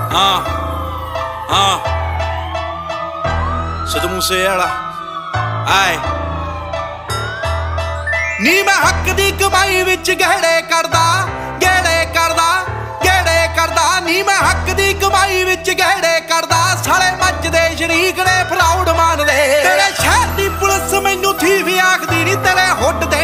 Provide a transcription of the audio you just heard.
हाँ हाँ सिद्धू मूसे वाला आए नी मैं हक दी कमाई विच गहड़े करदा नी मैं हक दी कमाई विच गहड़े करदा साले मचदे शरीक ने प्राउड मानदे तेरे शहर दी पुलिस मैनू थी भी आखदी नी तेरे हुट दे